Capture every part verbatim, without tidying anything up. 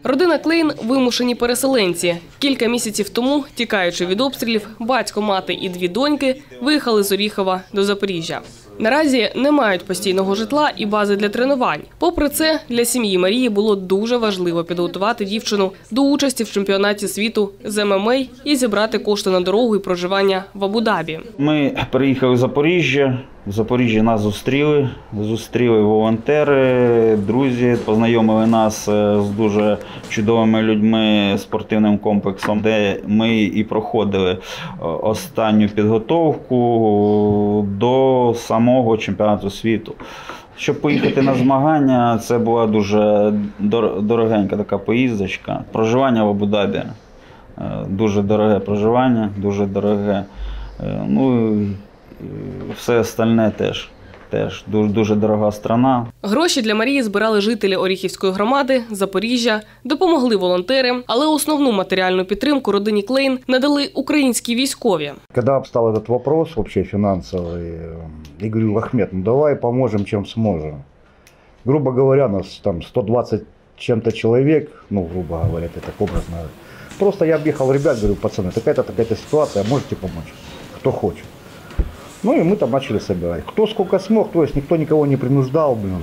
Родина Клейн – вимушені переселенці. Кілька місяців тому, тікаючи від обстрілів, батько, мати і дві доньки виїхали з Оріхова до Запоріжжя. Наразі не мають постійного житла і бази для тренувань. Попри це, для сім'ї Марії було дуже важливо підготувати дівчину до участі в чемпіонаті світу з ем ем а і зібрати кошти на дорогу і проживання в Абу-Дабі. Ми приїхали в Запоріжжя. В Запоріжжі нас зустріли, зустріли волонтери, друзі, познайомили нас з дуже чудовими людьми, спортивним комплексом, де ми і проходили останню підготовку до самого чемпіонату світу. Щоб поїхати на змагання, це була дуже дорогенька така поїздочка. Проживання в Абу-Дабі, дуже дороге проживання, дуже дороге. Ну, все остальне теж. Теж дуже, дуже дорога страна. Гроші для Марії збирали жителі Оріхівської громади, Запоріжжя, допомогли волонтери, але основну матеріальну підтримку родині Клейн надали українські військові. Коли встав цей вопрос вообще фінансовий, я говорю: Ахмед, ну давай поможемо, чим зможемо. Грубо говоря, нас там сто двадцать чем-то человек, ну грубо говоря, это так образно. Просто я объехал ребят, говорю: пацаны, такая-то такая-то ситуация, можете помочь, кто хочет. Ну и мы там начали собирать. Кто сколько смог, то есть никто никого не принуждал. Блин.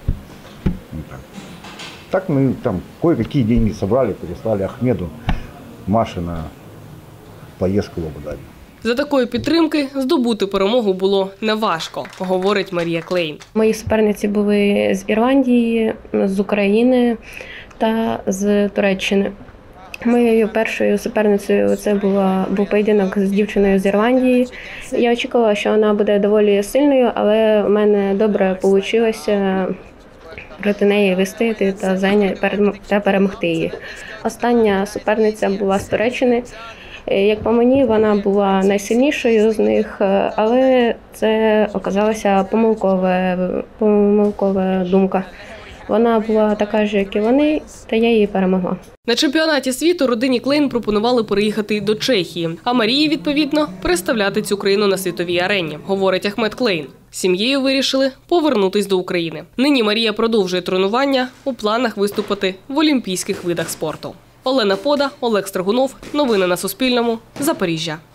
Так мы там кое-какие деньги собрали, переслали Ахмеду, Маше на поездку в Абу-Дабі. За такої підтримки здобути перемогу було неважко, говорить Марія Клейн. Мої суперниці були з Ірландії, з України та з Туреччини. Моєю першою суперницею це була, був поєдинок з дівчиною з Ірландії. Я очікувала, що вона буде доволі сильною, але в мене добре вийшло проти неї вистояти та зайняти та перемогти її. Остання суперниця була з Туреччини. Як по мені, вона була найсильнішою з них, але це оказалася помилкова, помилкова думка. Вона була така ж, як і вони, та я її перемогла. На чемпіонаті світу родині Клейн пропонували переїхати до Чехії, а Марії, відповідно, представляти цю країну на світовій арені, говорить Ахмед Клейн. Сім'єю вирішили повернутись до України. Нині Марія продовжує тренування, у планах виступити в олімпійських видах спорту. Олена Пода, Олег Стригунов. Новини на Суспільному. Запоріжжя.